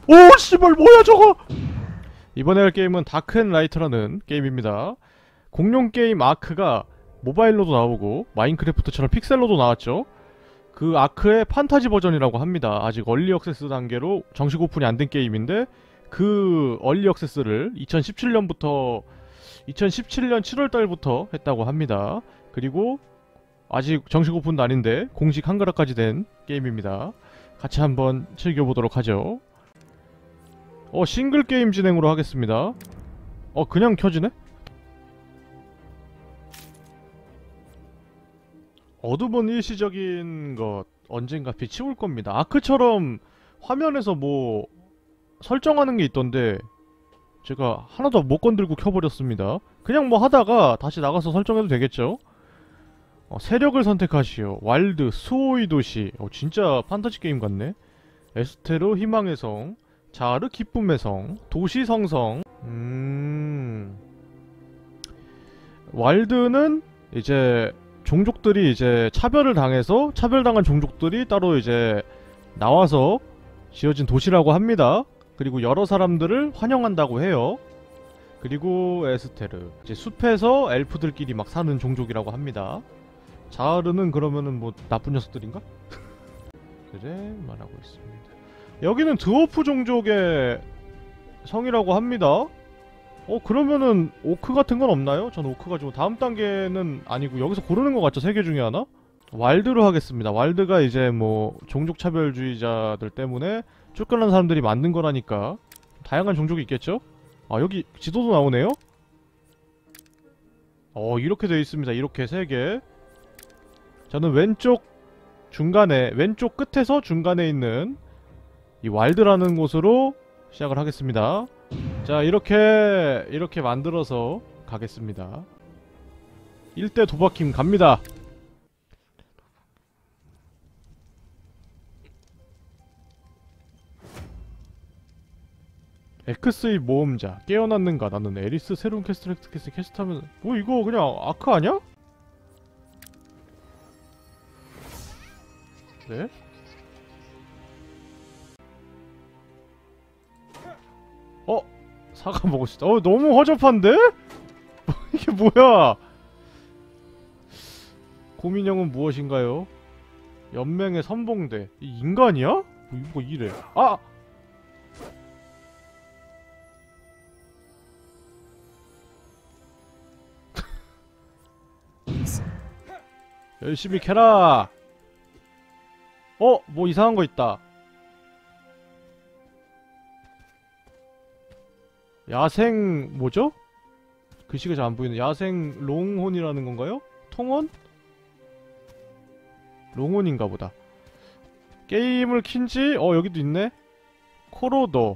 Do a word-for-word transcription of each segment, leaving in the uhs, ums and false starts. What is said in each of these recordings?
오 씨발 뭐야 저거. 이번에 할 게임은 다크앤라이트라는 게임입니다. 공룡 게임 아크가 모바일로도 나오고 마인크래프트처럼 픽셀로도 나왔죠. 그 아크의 판타지 버전이라고 합니다. 아직 얼리 액세스 단계로 정식 오픈이 안 된 게임인데 그 얼리 액세스를 이천십칠 년부터 이천십칠 년 칠월 달부터 했다고 합니다. 그리고 아직 정식 오픈도 아닌데 공식 한글화까지 된 게임입니다. 같이 한번 즐겨보도록 하죠. 어 싱글 게임 진행으로 하겠습니다. 어 그냥 켜지네? 어둠은 일시적인 것 언젠가 빛이 올 겁니다. 아크처럼 화면에서 뭐 설정하는 게 있던데 제가 하나도 못 건들고 켜버렸습니다. 그냥 뭐 하다가 다시 나가서 설정해도 되겠죠? 어, 세력을 선택하시오. 왈드, 수호의 도시. 어, 진짜 판타지 게임 같네. 에스테르, 희망의 성. 자르, 기쁨의 성. 도시 성성. 음... 왈드는 이제 종족들이 이제 차별을 당해서 차별당한 종족들이 따로 이제 나와서 지어진 도시라고 합니다. 그리고 여러 사람들을 환영한다고 해요. 그리고 에스테르 이제 숲에서 엘프들끼리 막 사는 종족이라고 합니다. 자르는 그러면은 뭐 나쁜 녀석들인가? 그래 말하고 있습니다. 여기는 드워프 종족의 성이라고 합니다. 어 그러면은 오크 같은 건 없나요? 전 오크 가지고 다음 단계는 아니고 여기서 고르는 것 같죠? 세 개 중에 하나? 왈드로 하겠습니다. 왈드가 이제 뭐 종족차별주의자들 때문에 쫓겨난 사람들이 만든 거라니까 다양한 종족이 있겠죠? 아 여기 지도도 나오네요? 어 이렇게 되어 있습니다. 이렇게 세 개. 저는 왼쪽 중간에 왼쪽 끝에서 중간에 있는 이 왈드라는 곳으로 시작을 하겠습니다. 자 이렇게 이렇게 만들어서 가겠습니다. 일 대 도박팀 갑니다. 엑스의 모험자 깨어났는가. 나는 에리스 새로운 캐스트 캐스트 캐스트하면 뭐 이거 그냥 아크 아냐? 네? 어? 사과 먹읍시다. 어 너무 허접한데? 이게 뭐야? 고민형은 무엇인가요? 연맹의 선봉대. 이 인간이야? 뭐 이거 이래. 아! 열심히 캐라! 어? 뭐 이상한 거 있다. 야생 뭐죠? 글씨가 잘 안 보이네. 야생 롱혼이라는 건가요? 통혼? 롱혼인가 보다. 게임을 킨지 어 여기도 있네. 코로더.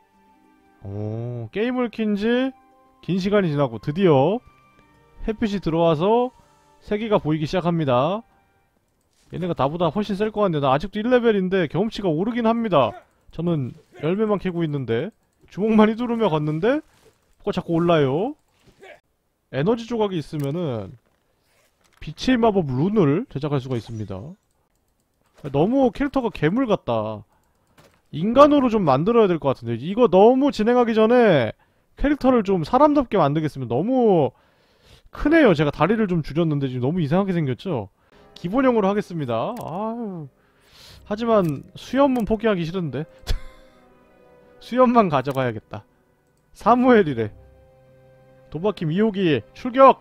오 게임을 킨지 긴 시간이 지나고 드디어 햇빛이 들어와서 세계가 보이기 시작합니다. 얘네가 나보다 훨씬 셀 것 같네. 나 아직도 일 레벨인데 경험치가 오르긴 합니다. 저는 열매만 캐고 있는데 주먹만 휘두르며 걷는데 뭐가 자꾸 올라요. 에너지 조각이 있으면은 빛의 마법 룬을 제작할 수가 있습니다. 너무 캐릭터가 괴물 같다. 인간으로 좀 만들어야 될 것 같은데 이거 너무 진행하기 전에 캐릭터를 좀 사람답게 만들겠습니다. 너무 크네요. 제가 다리를 좀 줄였는데 지금 너무 이상하게 생겼죠? 기본형으로 하겠습니다. 아유. 하지만 수염은 포기하기 싫은데 수염만 가져가야겠다. 사무엘이래. 도박팀 이 호기 출격!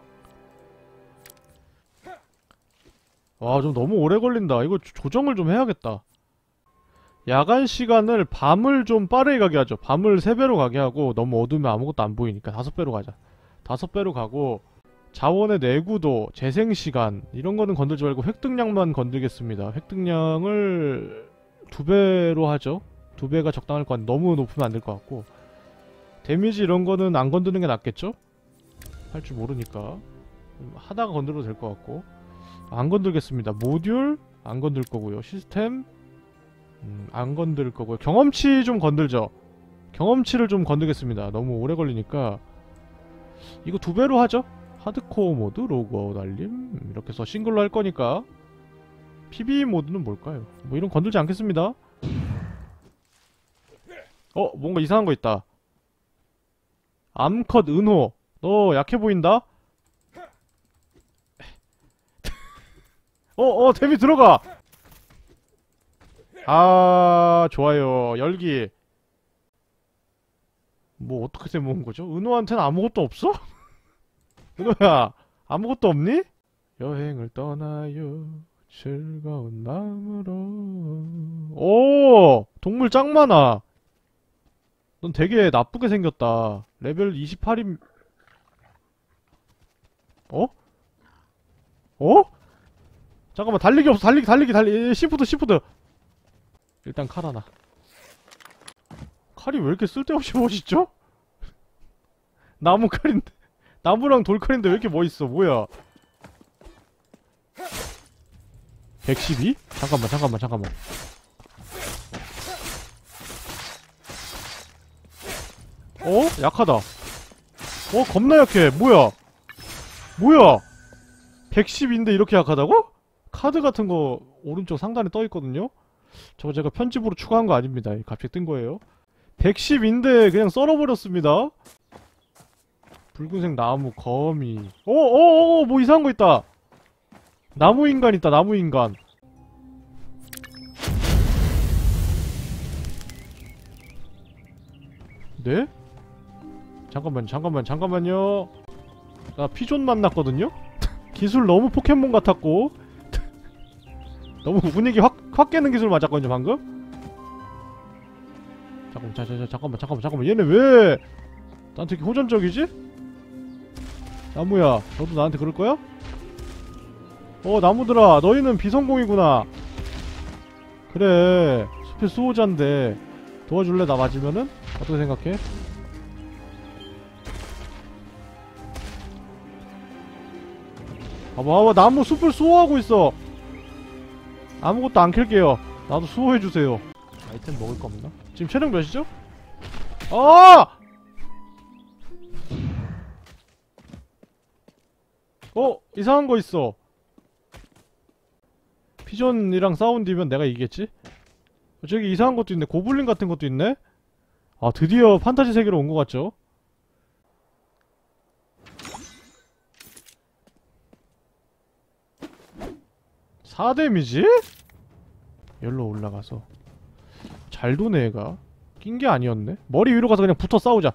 와 좀 너무 오래 걸린다. 이거 조, 조정을 좀 해야겠다. 야간 시간을 밤을 좀 빠르게 가게 하죠. 밤을 세 배로 가게 하고 너무 어두우면 아무것도 안 보이니까 다섯 배로 가자. 다섯 배로 가고 자원의 내구도, 재생시간 이런 거는 건들지 말고 획득량만 건들겠습니다. 획득량을 두 배로 하죠. 두 배가 적당할 것 같은데 너무 높으면 안 될 것 같고 데미지 이런 거는 안 건드는 게 낫겠죠? 할 줄 모르니까 하다가 건드려도 될 것 같고 안 건들겠습니다. 모듈 안 건들 거고요. 시스템 음, 안 건들 거고요. 경험치 좀 건들죠. 경험치를 좀 건들겠습니다. 너무 오래 걸리니까 이거 두 배로 하죠. 하드코어 모드, 로그아웃 알림 이렇게 해서 싱글로 할 거니까. 피비이 모드는 뭘까요? 뭐 이런 건들지 않겠습니다. 어, 뭔가 이상한 거 있다. 암컷 은호. 너 약해 보인다? 어, 어, 데미 들어가! 아, 좋아요. 열기. 뭐, 어떻게 모은 거죠? 은호한테는 아무것도 없어? 은호야, 아무것도 없니? 여행을 떠나요. 즐거운 마음으로. 오! 동물 짱 많아. 넌 되게 나쁘게 생겼다. 레벨 이십팔임, 어? 어? 잠깐만, 달리기 없어. 달리기, 달리기, 달리기. 시프트, 시프트. 일단 칼 하나. 칼이 왜 이렇게 쓸데없이 멋있죠? 나무 칼인데. 나무랑 돌칼인데 왜 이렇게 멋있어? 뭐야? 백십이? 잠깐만, 잠깐만, 잠깐만. 어? 약하다. 어? 겁나 약해. 뭐야? 뭐야? 백십인데 이렇게 약하다고? 카드 같은 거 오른쪽 상단에 떠있거든요? 저거 제가 편집으로 추가한 거 아닙니다. 갑자기 뜬 거예요. 백십인데 그냥 썰어버렸습니다. 붉은색 나무, 거미. 어어어, 뭐 이상한 거 있다. 나무 인간 있다, 나무 인간. 네? 잠깐만, 잠깐만, 잠깐만요. 나 피존 만났거든요? 기술 너무 포켓몬 같았고 너무 분위기 확, 확 깨는 기술 맞았거든요, 방금? 잠깐만, 자, 자, 자, 잠깐만, 잠깐만, 잠깐만. 얘네 왜 나한테 이렇게 호전적이지? 나무야, 너도 나한테 그럴 거야? 어, 나무들아, 너희는 비성공이구나. 그래, 숲의 수호자인데 도와줄래, 나 맞으면은? 어떻게 생각해? 봐봐, 봐봐, 나무 숲을 수호하고 있어. 아무것도 안 캘게요. 나도 수호해주세요. 아이템 먹을 거 없나? 지금 체력 몇이죠? 아! 어? 이상한 거 있어. 피존이랑 싸운 뒤면 내가 이기겠지? 저기 이상한 것도 있네. 고블린 같은 것도 있네? 아, 드디어 판타지 세계로 온 것 같죠? 사 데미지? 열로 올라가서 잘 도네 얘가. 낀 게 아니었네. 머리 위로 가서 그냥 붙어 싸우자.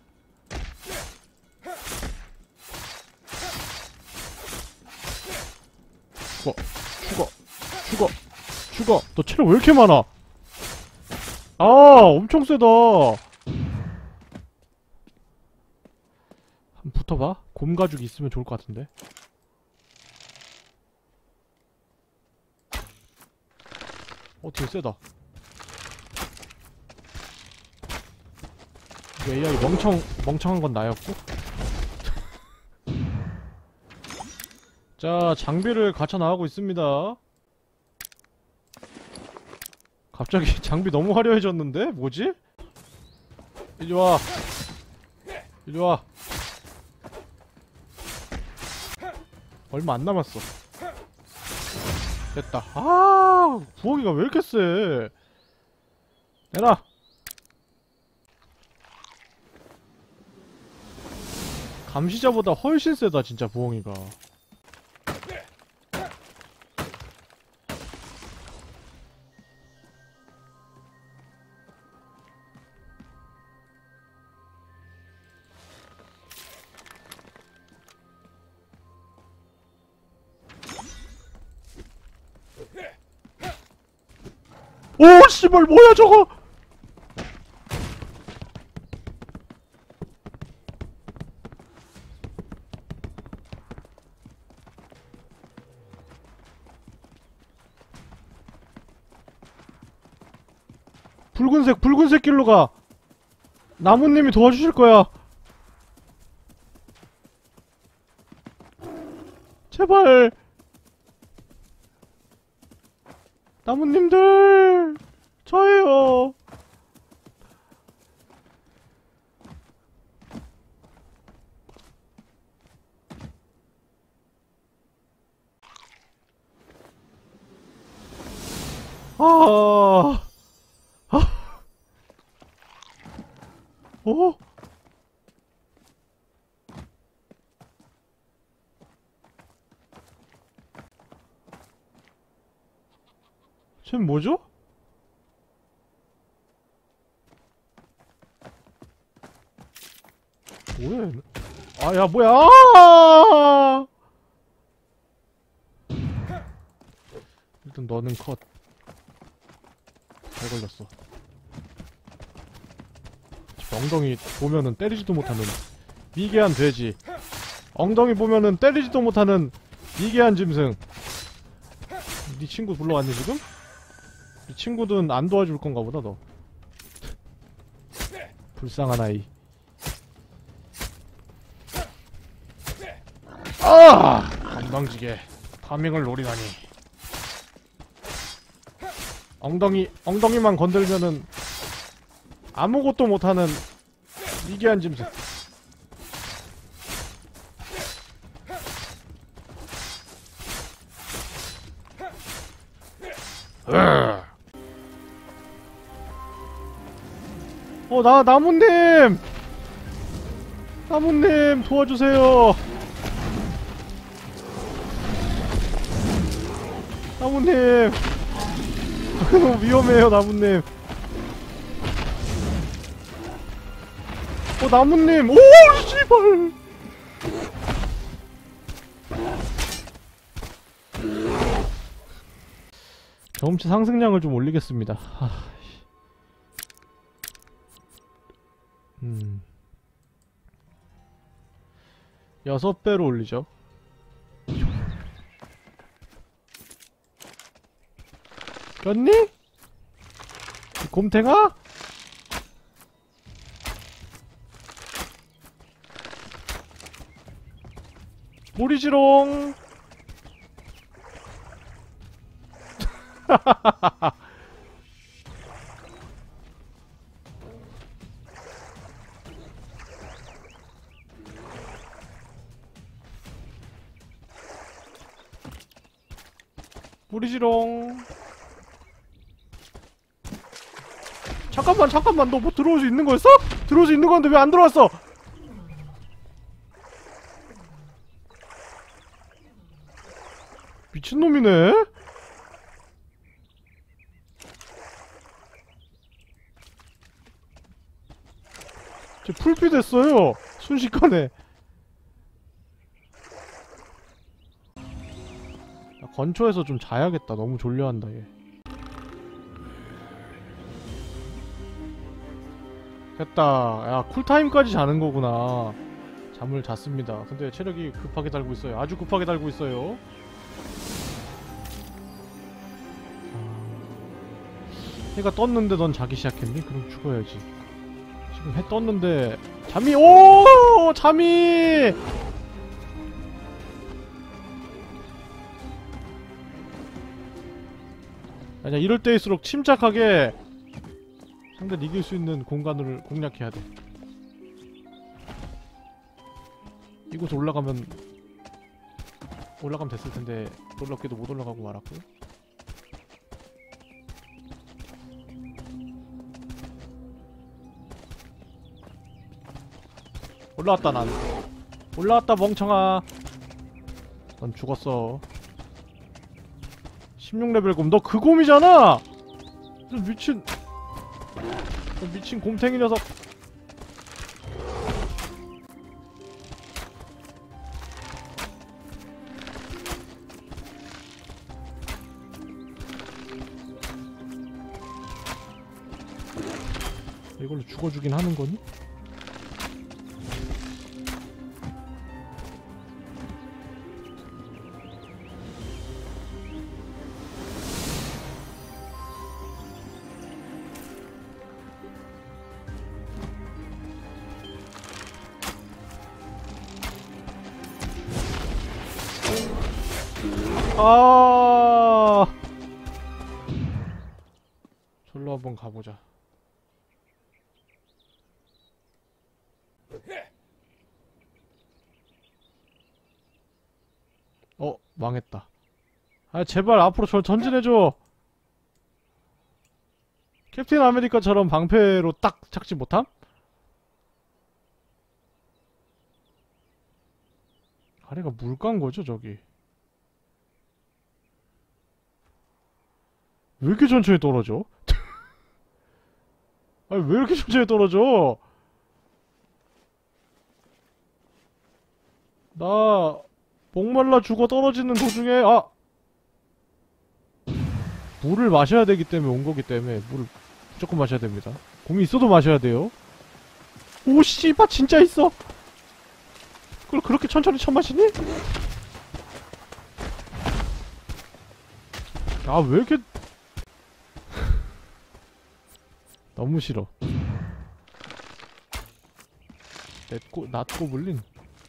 죽어, 죽어, 죽어, 죽어. 너 체력 왜 이렇게 많아? 아, 엄청 세다. 한번 붙어봐. 곰 가죽이 있으면 좋을 것 같은데. 어, 되게 세다. 에이아이 멍청, 멍청한 건 나였고. 자, 장비를 갖춰 나가고 있습니다. 갑자기 장비 너무 화려해졌는데? 뭐지? 이리와. 이리와. 얼마 안 남았어. 됐다. 아, 부엉이가 왜 이렇게 세? 내놔. 감시자보다 훨씬 세다, 진짜 부엉이가. 오, 씨발, 뭐야, 저거! 붉은색, 붉은색 길로 가! 나무님이 도와주실 거야! 제발! 나무님들! 저예요! 아, 어? 쟤는 뭐죠? 뭐야 얘는? 아, 야, 뭐야! 아! 일단 너는 컷. 잘 걸렸어. 엉덩이 보면은 때리지도 못하는 미개한 돼지. 엉덩이 보면은 때리지도 못하는 미개한 짐승. 네 친구 불러왔니 지금? 네 친구든 안 도와줄 건가 보다 너. 불쌍한 아이. 아! 건방지게 파밍을 노리다니. 엉덩이, 엉덩이만 건들면은 아무것도 못하는 미개한 짐승. 어, 나, 나무님! 나무님, 도와주세요! 나무님! 너무 위험해요, 나무님. 어, 나무님! 오, 씨발! 경험치 상승량을 좀 올리겠습니다. 하... 음... 여섯 배로 올리죠. 꼈니? 곰탱아? 모리지롱. 모리지롱. 잠깐만 잠깐만 너 뭐 들어올 수 있는 거였어? 들어올 수 있는 건데 왜 안 들어왔어? 미친놈이네? 쟤 풀피 됐어요 순식간에. 야, 건초에서 좀 자야겠다. 너무 졸려한다 얘. 됐다. 야 쿨타임까지 자는 거구나. 잠을 잤습니다. 근데 체력이 급하게 달고 있어요. 아주 급하게 달고 있어요. 해가 떴는데 넌 자기 시작했니? 그럼 죽어야지. 지금 해 떴는데 잠이 오 잠이. 아니야 이럴 때일수록 침착하게 상대를 이길 수 있는 공간을 공략해야 돼. 이곳 올라가면 올라가면 됐을 텐데 놀랍게도 못 올라가고 말았고. 올라왔다 난. 올라왔다 멍청아. 넌 죽었어. 십육 레벨 곰. 너 그 곰이잖아. 미친. 미친 곰탱이 녀석. 이걸로 죽어주긴 하는 거니? 아, 절로 한번 가보자. 어, 망했다. 아, 제발 앞으로 절 전진해줘. 캡틴 아메리카처럼 방패로 딱 착지 못함? 아래가 물가인 거죠, 저기? 왜 이렇게 천천히 떨어져? 아니, 왜 이렇게 천천히 떨어져? 나 목말라 죽어 떨어지는 도중에 아! 물을 마셔야 되기 때문에 온 거기 때문에 물을 무조건 마셔야 됩니다. 공이 있어도 마셔야 돼요. 오 씨발 진짜 있어. 그걸 그렇게 천천히 쳐마시니? 아 왜 이렇게 너무 싫어. 넷고 낫고블린.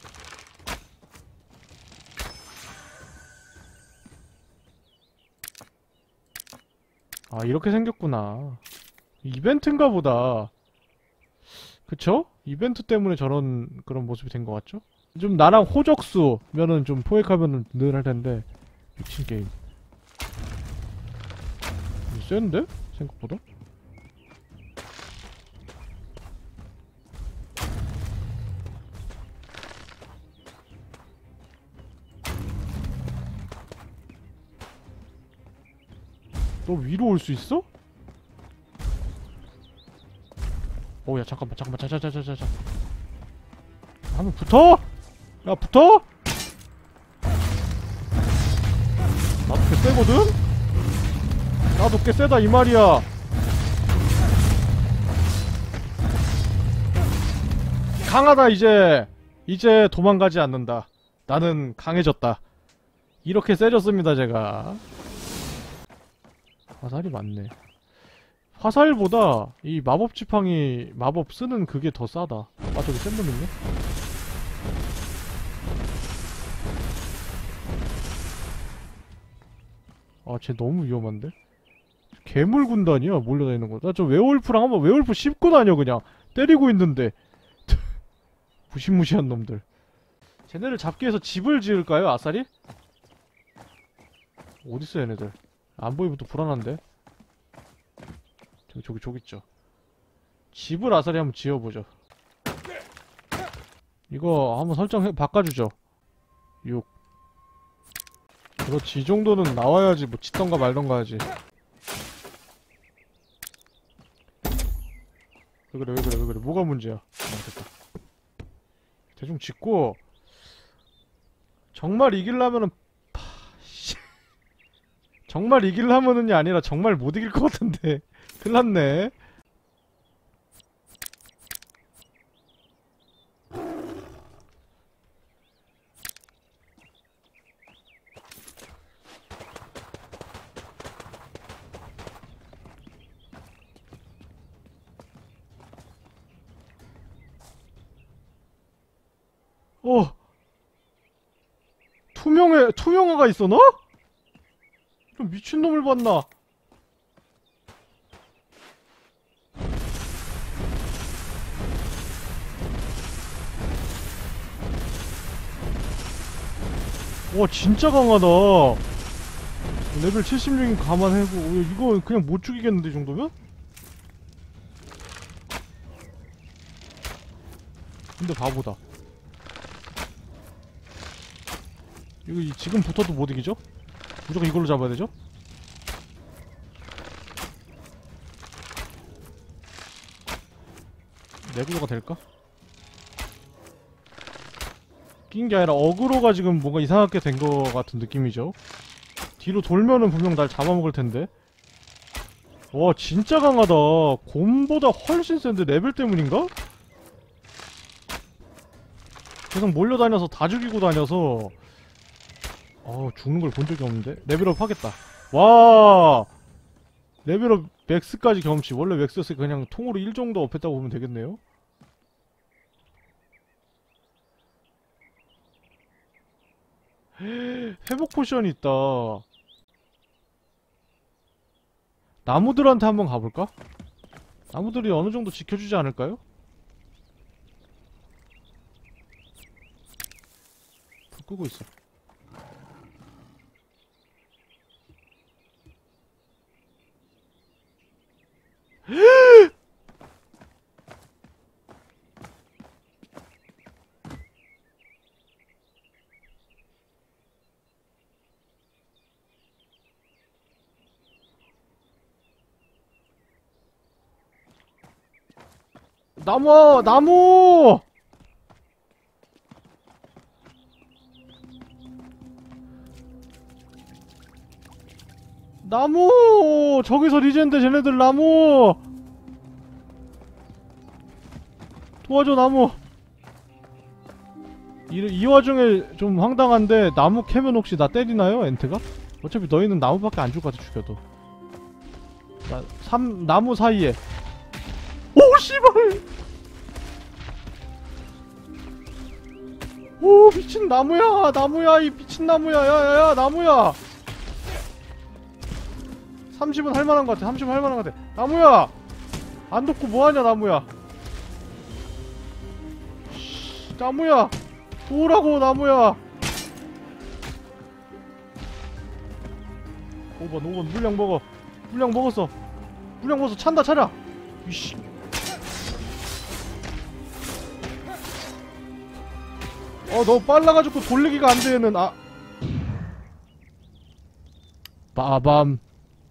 아 이렇게 생겼구나. 이벤트인가 보다. 그쵸? 이벤트 때문에 저런 그런 모습이 된 것 같죠? 좀 나랑 호적수면은 좀 포획하면은 늘 할 텐데. 미친 게임. 센데? 생각보다? 너 위로 올 수 있어? 오야 잠깐만 잠깐만 자자자자자자 한번 붙어! 야 붙어! 나도 꽤 세거든? 나도 꽤 세다 이 말이야. 강하다 이제. 이제 도망가지 않는다. 나는 강해졌다. 이렇게 세졌습니다 제가. 화살이 많네. 화살보다 이 마법 지팡이 마법 쓰는 그게 더 싸다. 아 저기 센 놈 있네? 아 쟤 너무 위험한데? 괴물 군단이야 몰려다니는 거. 나 저 웨올프랑 한번 웨올프 씹고 다녀 그냥. 때리고 있는데. 무시무시한 놈들. 쟤네를 잡기 위해서 집을 지을까요 아싸리? 어딨어 얘네들. 안 보이면 또 불안한데? 저기 저기 저기 있죠. 집을 아싸리 한번 지어보죠. 이거 한번 설정 바꿔주죠. 육. 그렇지 이 정도는 나와야지 뭐 짓던가 말던가 하지. 왜 그래 왜 그래 왜 그래 뭐가 문제야. 아 됐다. 대충 짓고 정말 이기려면은 파... 정말 이기려면은이 아니라 정말 못 이길 것 같은데. 큰일났네. 어 투명해 투명화가 있어 너? 좀 미친놈을 봤나? 와 진짜 강하다. 레벨 칠십육인 감안해고 이거 그냥 못 죽이겠는데 이 정도면? 근데 바보다. 이거 지금 붙어도 못 이기죠? 무조건 이걸로 잡아야 되죠? 내구도가 될까? 낀 게 아니라 어그로가 지금 뭔가 이상하게 된 거 같은 느낌이죠? 뒤로 돌면은 분명 날 잡아먹을 텐데. 와 진짜 강하다. 곰보다 훨씬 센데 레벨 때문인가? 계속 몰려다녀서 다 죽이고 다녀서 어 죽는 걸 본 적이 없는데? 레벨업 하겠다. 와 레벨업 맥스까지 경험치. 원래 맥스였으니까 그냥 통으로 일 정도 업했다고 보면 되겠네요? 회복 포션이 있다. 나무들한테 한번 가볼까? 나무들이 어느 정도 지켜주지 않을까요? 불 끄고 있어. 나무! 나무! 나무! 저기서 리젠데 쟤네들 나무! 도와줘 나무! 이, 이 와중에 좀 황당한데 나무 캐면 혹시 나 때리나요? 엔트가? 어차피 너희는 나무밖에 안 줄 것 같아 죽여도. 나, 삼, 나무 사이에 오 씨발! 오 미친 나무야! 나무야 이 미친 나무야! 야야야 나무야! 삼십은 할만한 것 같아. 삼십은 할만한 것 같아. 나무야! 안 돕고 뭐하냐 나무야. 씨, 나무야! 도우라고 나무야! 오 번 오 번 물량 먹어. 물량 먹었어. 물량 먹어서 찬다 차라. 이씨. 어 너 빨라가지고 돌리기가 안돼 얘는. 아 빠밤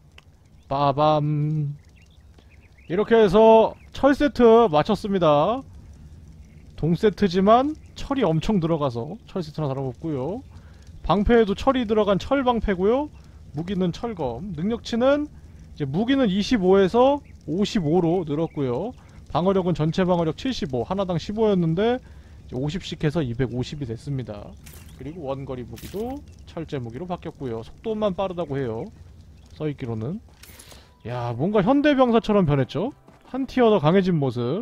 빠밤. 이렇게 해서 철 세트 마쳤습니다. 동 세트지만 철이 엄청 들어가서 철 세트 하나 달아먹고요. 방패에도 철이 들어간 철 방패고요. 무기는 철검. 능력치는 이제 무기는 이십오에서 오십오로 늘었고요. 방어력은 전체 방어력 칠십오, 하나당 십오였는데 오십씩 해서 이백오십이 됐습니다. 그리고 원거리 무기도 철제 무기로 바뀌었고요. 속도만 빠르다고 해요. 써있기로는. 야 뭔가 현대병사처럼 변했죠? 한 티어 더 강해진 모습.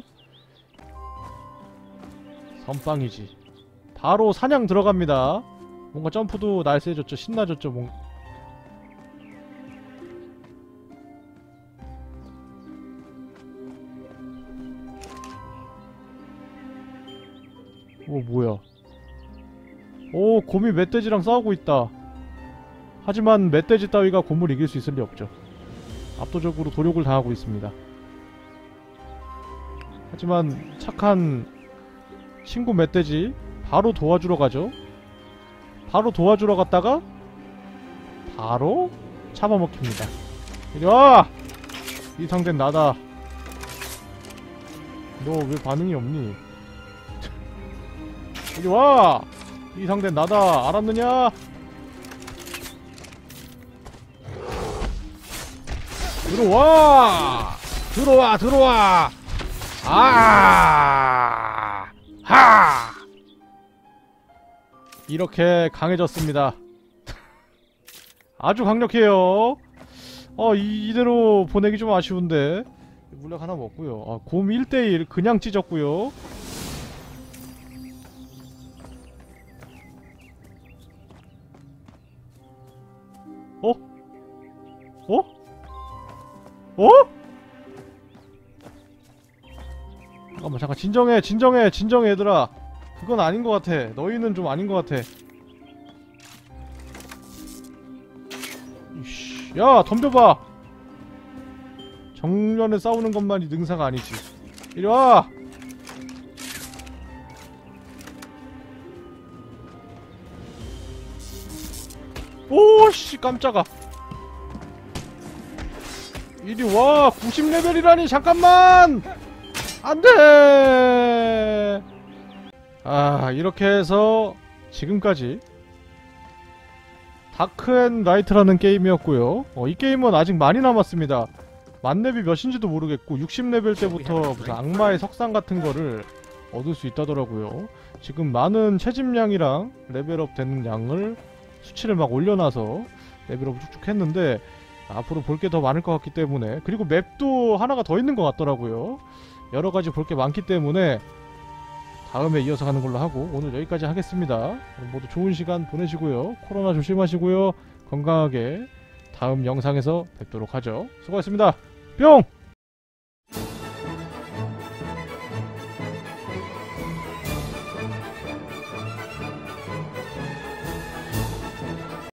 선빵이지. 바로 사냥 들어갑니다. 뭔가 점프도 날쌔졌죠. 신나졌죠. 뭔가. 오 뭐야. 오 곰이 멧돼지랑 싸우고 있다. 하지만 멧돼지 따위가 곰을 이길 수 있을 리 없죠. 압도적으로 도륙을 당하고 있습니다. 하지만 착한 친구 멧돼지 바로 도와주러 가죠. 바로 도와주러 갔다가 바로 잡아먹힙니다. 이리와! 이 상대는 나다. 너 왜 반응이 없니? 이리와! 이 상대는 나다. 알았느냐? 들어와! 들어와! 들어와! 아! 하! 이렇게 강해졌습니다. 아주 강력해요. 어 이, 이대로 보내기 좀 아쉬운데. 물약 하나 먹고요. 아, 곰 일 대 일 그냥 찢었고요. 어? 어? 어? 잠깐만 잠깐 진정해 진정해 진정해 얘들아. 그건 아닌 것 같아. 너희는 좀 아닌 것 같아. 이씨. 야 덤벼봐. 정면에 싸우는 것만이 능사가 아니지. 이리와. 오씨 깜짝아. 이리와. 구십 레벨이라니 잠깐만. 안돼. 아 이렇게 해서 지금까지 다크앤라이트라는 게임이었고요. 어, 이 게임은 아직 많이 남았습니다. 만렙이 몇인지도 모르겠고 육십 레벨 때부터 무슨 악마의 석상 같은 거를 얻을 수 있다더라고요. 지금 많은 채집량이랑 레벨업 되는 양을 수치를 막 올려놔서 레벨업을 쭉쭉 했는데 앞으로 볼 게 더 많을 것 같기 때문에, 그리고 맵도 하나가 더 있는 것 같더라고요. 여러가지 볼 게 많기 때문에 다음에 이어서 가는 걸로 하고 오늘 여기까지 하겠습니다. 모두 좋은 시간 보내시고요. 코로나 조심하시고요. 건강하게 다음 영상에서 뵙도록 하죠. 수고하셨습니다. 뿅!